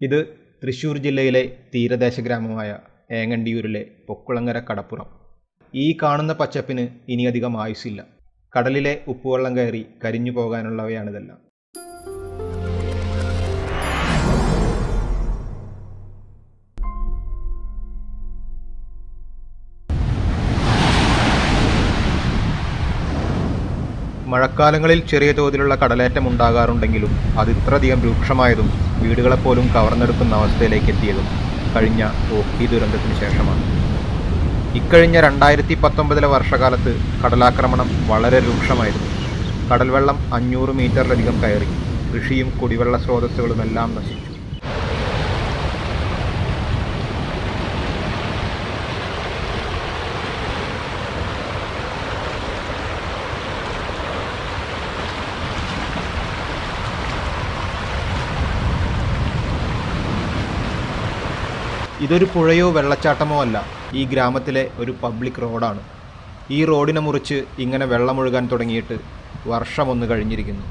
ഇത് തൃശ്ശൂർ ജില്ലയിലെ തീരദേശ ഗ്രാമമായ ഏങ്ങണ്ടിയൂരിലെ പൊക്കുളങ്ങര കടപ്പുറം. ഈ കാണുന്ന പച്ചപ്പിന് ഇനിയധികം ആയുസ്സില്ല. കടലിലെ ഉപ്പുവെള്ളം കയറി കരിഞ്ഞു പോകാനുള്ളവയാണിതെല്ലാം. മഴക്കാലങ്ങളിൽ ചെറിയ തോതിലുള്ള കടലേറ്റം ഉണ്ടാകാറുണ്ടെങ്കിലും അത് ഇത്രയധികം രൂക്ഷമായതും വീടുകളെപ്പോലും കവർന്നെടുക്കുന്ന അവസ്ഥയിലേക്ക് എത്തിയതും കഴിഞ്ഞ ഓഖി ദുരന്തത്തിന് ശേഷമാണ്. ഇക്കഴിഞ്ഞ 2019 വർഷകാലത്ത് കടലാക്രമണം വളരെ രൂക്ഷമായിരുന്നു. കടൽവെള്ളം 500 മീറ്ററിലധികം കയറി കൃഷിയും കുടിവെള്ള സ്രോതസ്സുകളുമെല്ലാം നശിച്ചു. ഇതൊരു പുഴയോ വെള്ളച്ചാട്ടമോ അല്ല, ഈ ഗ്രാമത്തിലെ ഒരു പബ്ലിക് റോഡാണ്. ഈ റോഡിനെ മുറിച്ച് ഇങ്ങനെ വെള്ളമൊഴുകാൻ തുടങ്ങിയിട്ട് വർഷമൊന്ന് കഴിഞ്ഞിരിക്കുന്നു.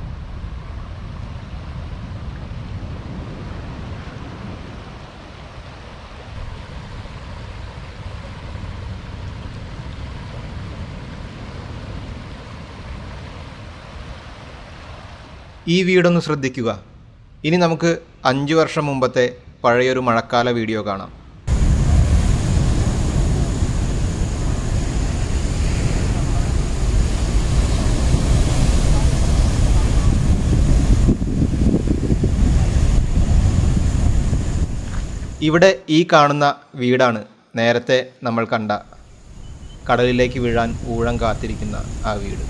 ഈ വീടൊന്ന് ശ്രദ്ധിക്കുക. ഇനി നമുക്ക് 5 വർഷം മുമ്പത്തെ പഴയൊരു മഴക്കാല വീഡിയോ കാണാം. ഇവിടെ ഈ കാണുന്ന വീടാണ് നേരത്തെ നമ്മൾ കണ്ട കടലിലേക്ക് വീഴാൻ ഊഴം കാത്തിരിക്കുന്ന ആ വീട്.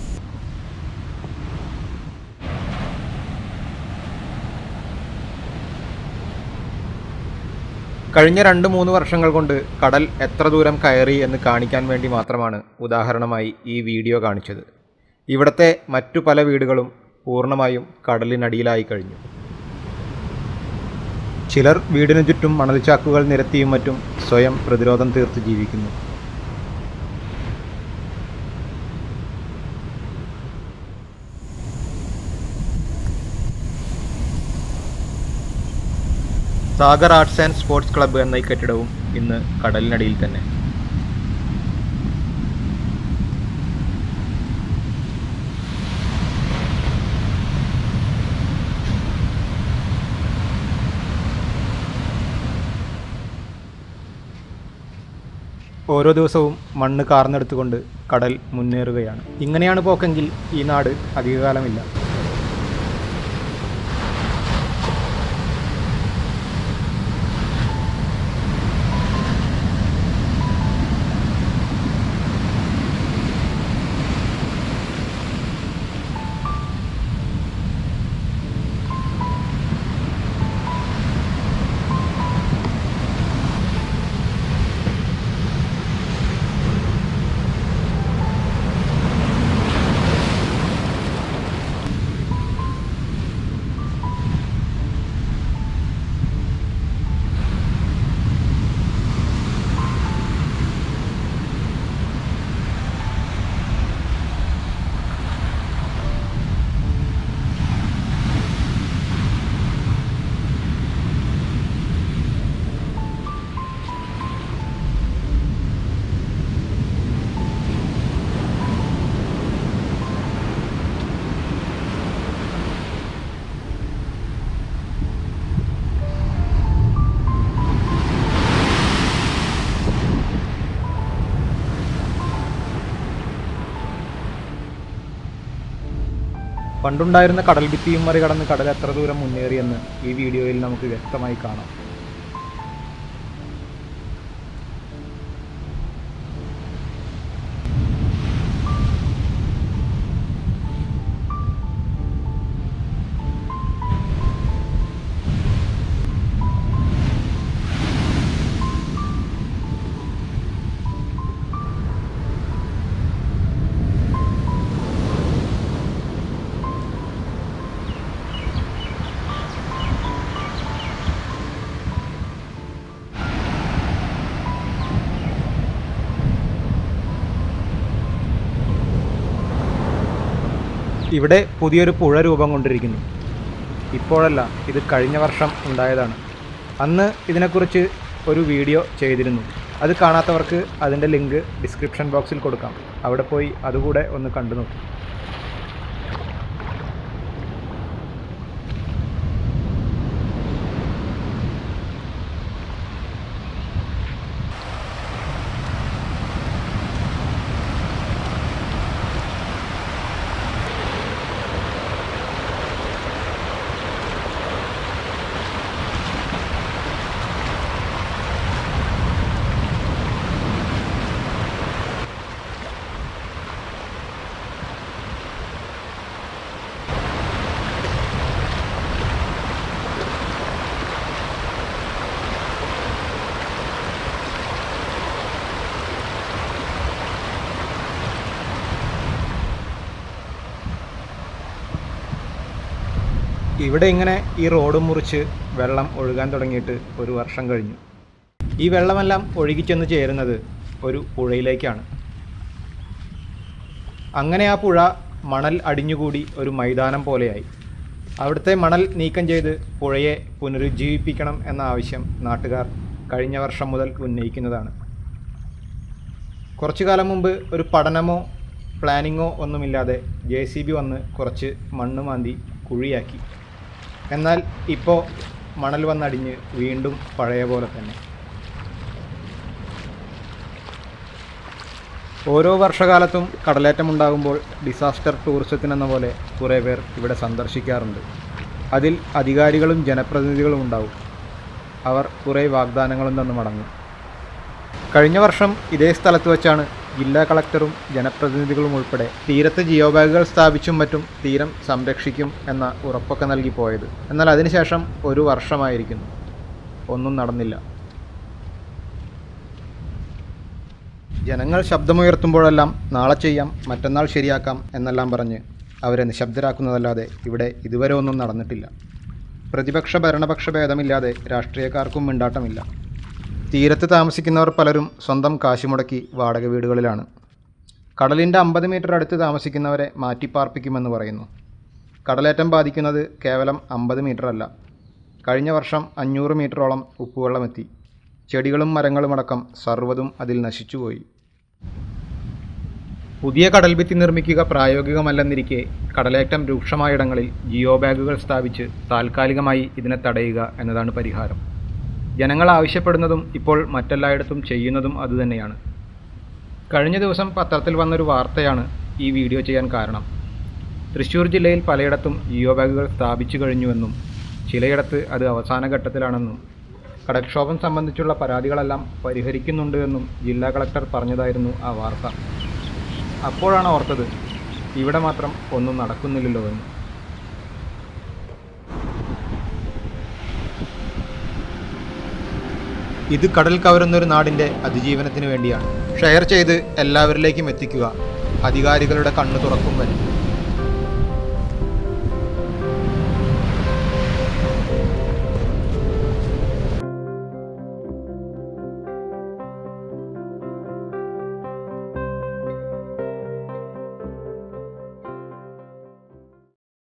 കഴിഞ്ഞ 2-3 വർഷങ്ങൾ കൊണ്ട് കടൽ എത്ര ദൂരം കയറി എന്ന് കാണിക്കാൻ വേണ്ടി മാത്രമാണ് ഉദാഹരണമായി ഈ വീഡിയോ കാണിച്ചത്. ഇവിടുത്തെ മറ്റു പല വീടുകളും പൂർണ്ണമായും കടലിനടിയിലായി കഴിഞ്ഞു. ചിലർ വീടിനു ചുറ്റും മണൽച്ചാക്കുകൾ നിരത്തിയും മറ്റും സ്വയം പ്രതിരോധം തീർത്ത് ജീവിക്കുന്നു. Sagar arts and sports club എന്ന ഈ കെട്ടിടവും ഇന്ന് കടലിനടിയിൽ തന്നെ. ഓരോ ദിവസവും മണ്ണ് കാർന്നെടുത്തുകൊണ്ട് കടൽ മുന്നേറുകയാണ്. ഇങ്ങനെയാണ് പോക്കെങ്കിൽ ഈ നാട് അധികകാലമില്ല. പണ്ടുണ്ടായിരുന്ന കടൽ ഭിത്തിയും മറികടന്ന് കടൽ എത്ര ദൂരം മുന്നേറിയെന്ന് ഈ വീഡിയോയിൽ നമുക്ക് വ്യക്തമായി കാണാം. ഇവിടെ പുതിയൊരു പുഴ രൂപം കൊണ്ടിരിക്കുന്നു. ഇപ്പോഴല്ല, ഇത് കഴിഞ്ഞ വർഷം ഉണ്ടായതാണ്. അന്ന് ഇതിനെക്കുറിച്ച് ഒരു വീഡിയോ ചെയ്തിരുന്നു. അത് കാണാത്തവർക്ക് അതിൻ്റെ ലിങ്ക് ഡിസ്ക്രിപ്ഷൻ ബോക്സിൽ കൊടുക്കാം. അവിടെ പോയി അതുകൂടെ ഒന്ന് കണ്ടു നോക്കും. ഇവിടെ ഇങ്ങനെ ഈ റോഡ് മുറിച്ച് വെള്ളം ഒഴുകാൻ തുടങ്ങിയിട്ട് ഒരു വർഷം കഴിഞ്ഞു. ഈ വെള്ളമെല്ലാം ഒഴുകിച്ചെന്ന് ചേരുന്നത് ഒരു പുഴയിലേക്കാണ്. അങ്ങനെ ആ പുഴ മണൽ അടിഞ്ഞുകൂടി ഒരു മൈതാനം പോലെയായി. അവിടുത്തെ മണൽ നീക്കം ചെയ്ത് പുഴയെ പുനരുജ്ജീവിപ്പിക്കണം എന്ന ആവശ്യം നാട്ടുകാർ കഴിഞ്ഞ വർഷം മുതൽ ഉന്നയിക്കുന്നതാണ്. കുറച്ചു കാലം മുമ്പ് ഒരു പഠനമോ പ്ലാനിങ്ങോ ഒന്നുമില്ലാതെ JCB വന്ന് കുറച്ച് മണ്ണ് മാന്തി കുഴിയാക്കി. എന്നാൽ ഇപ്പോൾ മണൽ വന്നടിഞ്ഞ് വീണ്ടും പഴയ പോലെ തന്നെ. ഓരോ വർഷകാലത്തും കടലേറ്റമുണ്ടാകുമ്പോൾ ഡിസാസ്റ്റർ ടൂറിസത്തിനെന്ന പോലെ കുറേ പേർ ഇവിടെ സന്ദർശിക്കാറുണ്ട്. അതിൽ അധികാരികളും ജനപ്രതിനിധികളും ഉണ്ടാവും. അവർ കുറേ വാഗ്ദാനങ്ങളും തന്ന് മടങ്ങും. കഴിഞ്ഞ വർഷം ഇതേ സ്ഥലത്ത് വെച്ചാണ് ജില്ലാ കളക്ടറും ജനപ്രതിനിധികളും ഉൾപ്പെടെ തീരത്ത് ജിയോ ബാഗുകൾ സ്ഥാപിച്ചും മറ്റും തീരം സംരക്ഷിക്കും എന്ന ഉറപ്പൊക്കെ നൽകി പോയത്. എന്നാൽ അതിനുശേഷം ഒരു വർഷമായിരിക്കുന്നു, ഒന്നും നടന്നില്ല. ജനങ്ങൾ ശബ്ദമുയർത്തുമ്പോഴെല്ലാം നാളെ ചെയ്യാം, മറ്റന്നാൾ ശരിയാക്കാം എന്നെല്ലാം പറഞ്ഞ് അവരെ നിശബ്ദരാക്കുന്നതല്ലാതെ ഇവിടെ ഇതുവരെ ഒന്നും നടന്നിട്ടില്ല. പ്രതിപക്ഷ ഭരണപക്ഷ ഭേദമില്ലാതെ രാഷ്ട്രീയക്കാർക്കും മിണ്ടാട്ടമില്ല. തീരത്ത് താമസിക്കുന്നവർ പലരും സ്വന്തം കാശ് മുടക്കി വാടക വീടുകളിലാണ്. കടലിൻ്റെ 50 മീറ്റർ അടുത്ത് താമസിക്കുന്നവരെ മാറ്റിപ്പാർപ്പിക്കുമെന്ന് പറയുന്നു. കടലേറ്റം ബാധിക്കുന്നത് കേവലം 50 മീറ്റർ അല്ല. കഴിഞ്ഞ വർഷം 500 മീറ്ററോളം ഉപ്പുവെള്ളമെത്തി. ചെടികളും മരങ്ങളുമടക്കം സർവ്വതും അതിൽ നശിച്ചുപോയി. പുതിയ കടൽഭിത്തി നിർമ്മിക്കുക പ്രായോഗികമല്ലെന്നിരിക്കെ കടലേറ്റം രൂക്ഷമായിടങ്ങളിൽ ജിയോ ബാഗുകൾ സ്ഥാപിച്ച് താൽക്കാലികമായി ഇതിനെ തടയുക എന്നതാണ് പരിഹാരം. ജനങ്ങൾ ആവശ്യപ്പെടുന്നതും ഇപ്പോൾ മറ്റെല്ലായിടത്തും ചെയ്യുന്നതും അതുതന്നെയാണ്. കഴിഞ്ഞ ദിവസം പത്രത്തിൽ വന്നൊരു വാർത്തയാണ് ഈ വീഡിയോ ചെയ്യാൻ കാരണം. തൃശ്ശൂർ ജില്ലയിൽ പലയിടത്തും ജിയോ ബാഗുകൾ സ്ഥാപിച്ചു കഴിഞ്ഞുവെന്നും ചിലയിടത്ത് അത് അവസാന ഘട്ടത്തിലാണെന്നും കടൽക്ഷോഭം സംബന്ധിച്ചുള്ള പരാതികളെല്ലാം പരിഹരിക്കുന്നുണ്ട് എന്നും ജില്ലാ കളക്ടർ പറഞ്ഞതായിരുന്നു ആ വാർത്ത. അപ്പോഴാണ് ഓർത്തത് ഇവിടെ മാത്രം ഒന്നും നടക്കുന്നില്ലല്ലോ എന്ന്. ഇത് കടൽ കവരുന്നൊരു നാടിൻ്റെ അതിജീവനത്തിന് വേണ്ടിയാണ്. ഷെയർ ചെയ്ത് എല്ലാവരിലേക്കും എത്തിക്കുക. അധികാരികളുടെ കണ്ണു തുറക്കും വരെ.